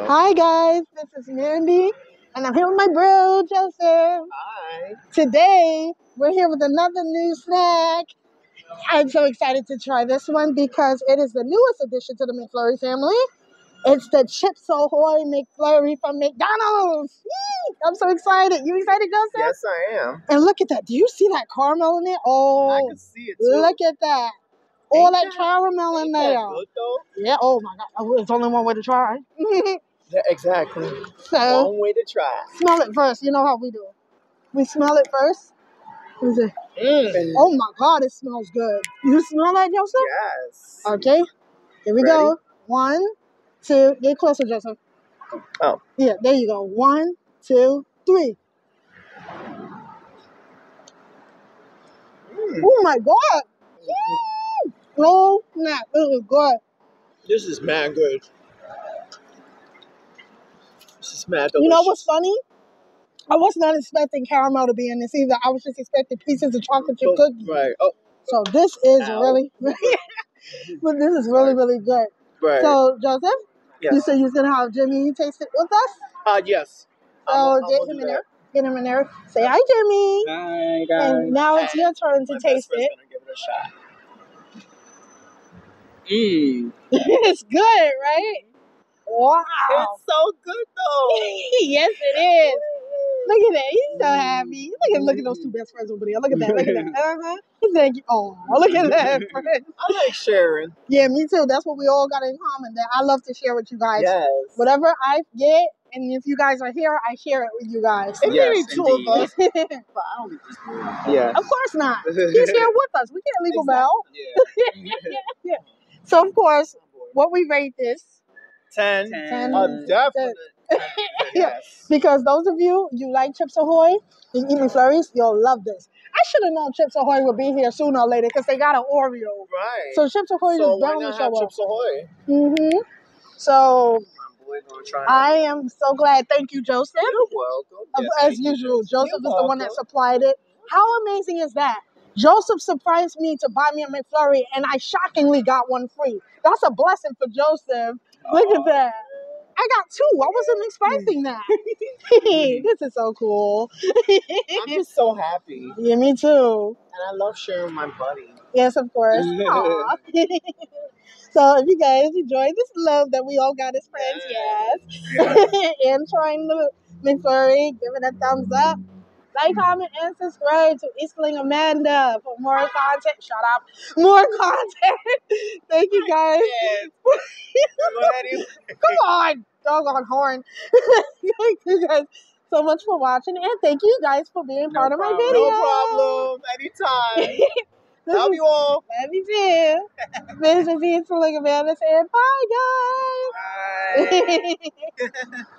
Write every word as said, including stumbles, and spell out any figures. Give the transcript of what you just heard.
Hi guys, this is Mandy, and I'm here with my bro, Joseph. Hi. Today, we're here with another new snack. I'm so excited to try this one because it is the newest addition to the Mcflurry family. It's the Chips Ahoy Mcflurry from McDonald's. Yee! I'm so excited. You excited, Joseph? Yes, I am. And look at that. Do you see that caramel in it? Oh, I can see it too. Look at that. All Ain't that, that caramel in ain't there. That good though? Yeah, oh my God. Oh, it's only one way to try. Yeah, exactly. So, one way to try. Smell it first. You know how we do. We smell it first. Is it? Mm. Oh my God, it smells good. You smell that, Joseph? Yes. Okay. Here we Ready? go. One, two. Get closer, Joseph. Oh. Yeah, there you go. One, two, three. Mm. Oh my God. Mm. Oh, snap. It was good. This is mad good. This is mad delicious. You know what's funny? I was not expecting caramel to be in this either. I was just expecting pieces of chocolate chip oh, cookies. Right. Oh. So this is Ow. really, but this is really, really good. Right. So Joseph, yes. you said you was gonna have Jimmy taste it with us. Uh yes. So I'm, get I'm him in that. there. Get him in there. Say hi, Jimmy. Hi guys. And now it's and your turn to my taste best friend's it. gonna give it a shot. Mmm. It's good, right? Wow. It's so good though. Yes, it is. Look at that. He's so happy. Look at look at those two best friends over there. Look at that. Look at that. Uh-huh. He's like, oh, look at that. I like sharing. Yeah, me too. That's what we all got in common. That I love to share with you guys. Yes. Whatever I get, and if you guys are here, I share it with you guys. It yes, may be two indeed. of us. But I don't Yeah. Yes. Of course not. He's here with us. We can't leave him out. Yeah. yeah, yeah. So of course, what we rate this? Ten. Ten. A definite. ten. Yes. Because those of you, you like Chips Ahoy, you eat McFlurries, you'll love this. I should have known Chips Ahoy would be here sooner or later because they got an Oreo. Right. So Chips Ahoy so is bound to show have up. Chips Ahoy? Mm-hmm. So Boy, gonna try I am so glad. Thank you, Joseph. You're welcome. Yes, As usual, you. Joseph You're is the welcome. one that supplied it. How amazing is that? Joseph surprised me to buy me a McFlurry, and I shockingly got one free. That's a blessing for Joseph. Look oh. at that. I got two. I wasn't expecting that. This is so cool. I'm just so happy. Yeah, me too. And I love sharing my buddy. Yes, of course. Aw. So if you guys enjoy this love that we all got as friends, yes. yes. And trying the McFlurry, give it a thumbs up. Like, comment, and subscribe to Eastling Amanda for more content. Shut up. More content. Thank you guys. Yes. Come on. Doggone horn. Thank you guys so much for watching. And thank you guys for being no part problem. of my video. No problem. Anytime. Love you all. Love you too. This is Eastling Amanda saying bye, guys. Bye.